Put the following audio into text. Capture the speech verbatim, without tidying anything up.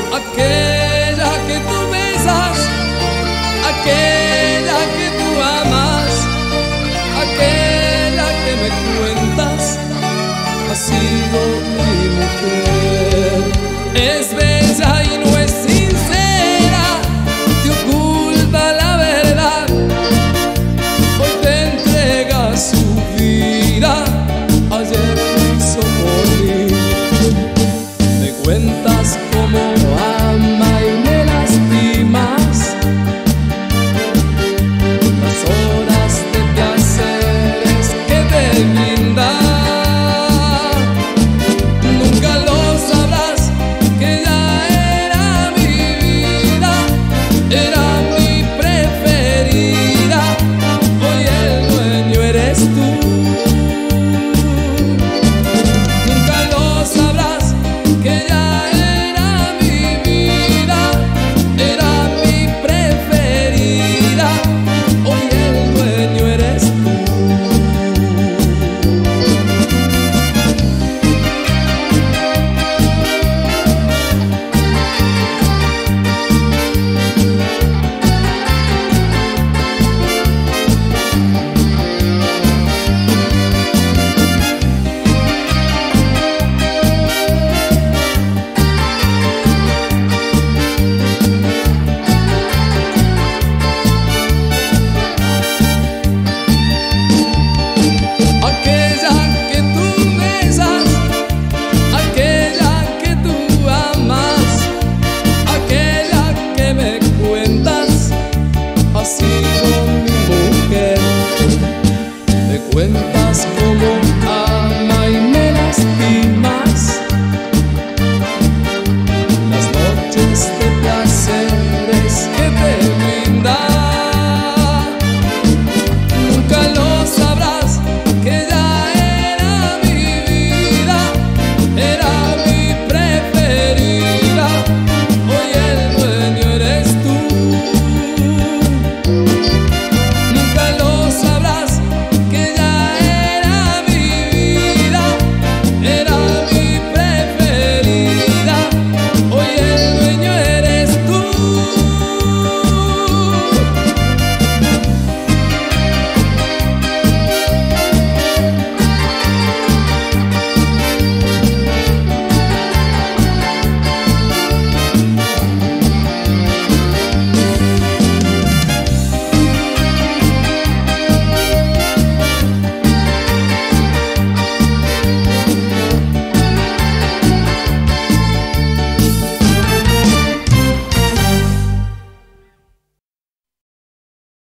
aquella que tú besas, aquella que tú amas, aquella que me cuentas ha sido mi mujer. Es bella y no es sincera, te oculta la verdad, hoy te entrega su vida, ayer lo hizo por mí. Me cuentas cómo